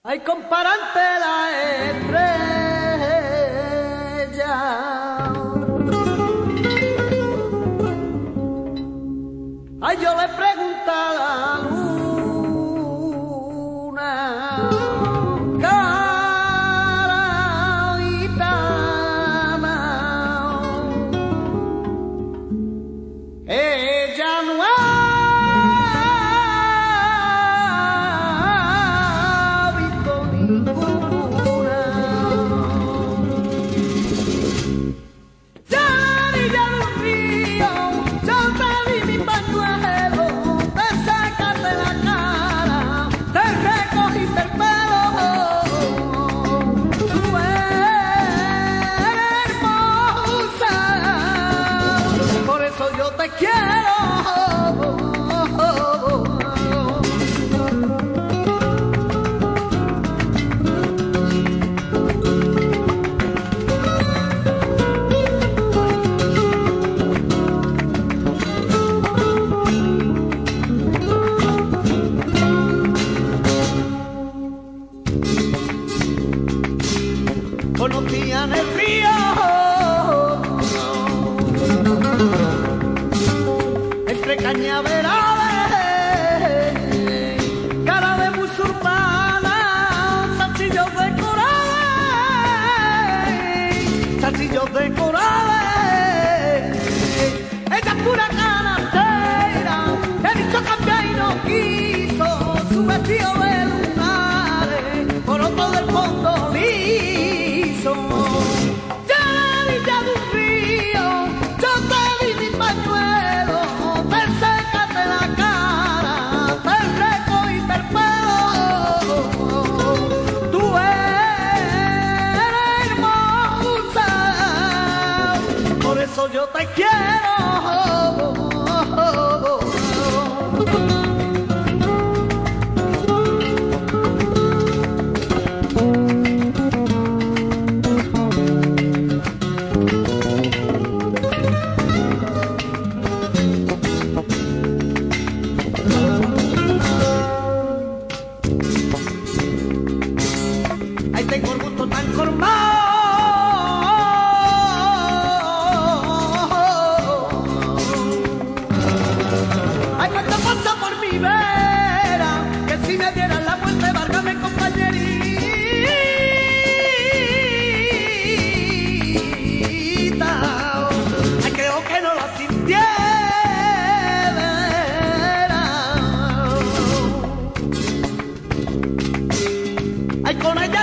Ay, comparante la estrella. Ay, yo le pregunto a la luna, cara gitana, ella no ha visto ninguna. Ya orilla del río, yo te di mi pañuelo, te sacaste la cara, te recogiste el pelo. Tú eres hermosa, por eso yo te quiero. Conocían el río entre cañaverales, cara de musulmana, salsillos de corales, salsillos de corales. Ella es pura canastera, he dicho cambiar y no quiso su vestido de lunares, por otro del fondo liso. Ya a la orilla de un río, yo te di mi pañuelo, te secaste la cara, te recogiste el pelo. Tú eres hermosa, por eso yo te quiero. Ay, tengo el gusto tan colmado. Ay, cuánto pasa por mi vera, que si me dieran la vuelta, válgame compañerita. Ay, creo que no la sintiera. Ay, con ella